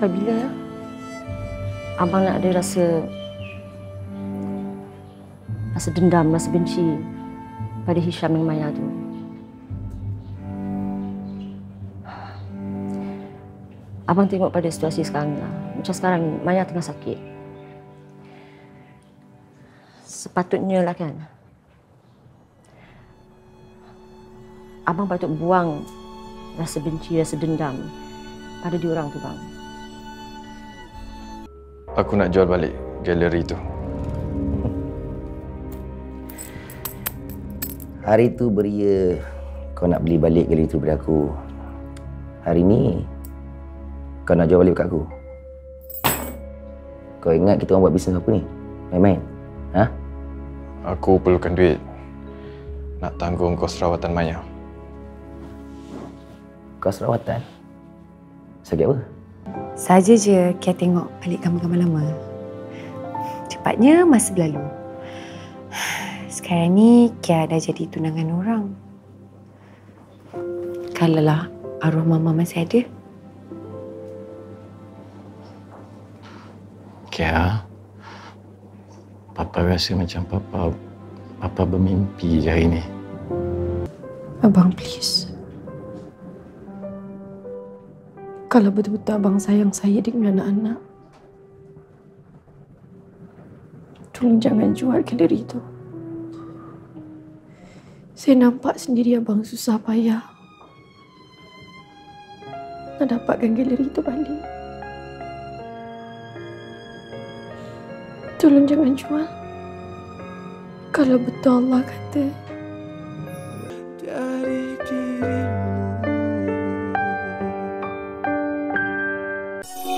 Sampai bila abang nak ada rasa dendam, rasa benci pada Hisham dan Maya tu? Abang tengok pada situasi sekarang lah. Macam sekarang ni, Maya tengah sakit. Sepatutnya lah kan, abang patut buang rasa benci, rasa dendam pada diorang tu, bang. Aku nak jual balik galeri tu. Hari tu beria kau nak beli balik galeri tu daripada aku. Hari ni kau nak jual balik kat aku. Kau ingat kita orang buat bisnes apa ni? Main-main? Ha? Aku perlukan duit nak tanggung kos rawatan Maya. Kos rawatan? Sakit apa? Saja je Kia tengok balik gambar-gambar lama. Cepatnya masa berlalu. Sekarang ni Kia dah jadi tunangan orang. Kalaulah arwah mama masih ada. Kia, Papa rasa macam Papa bermimpi je hari ni. Abang, please. Kalau betul-betul abang sayang saya dengan anak-anak, tolong jangan jual galeri itu. Saya nampak sendiri abang susah payah nak dapatkan galeri itu balik. Tolong jangan jual. Kalau betul Allah kata dari dirimu.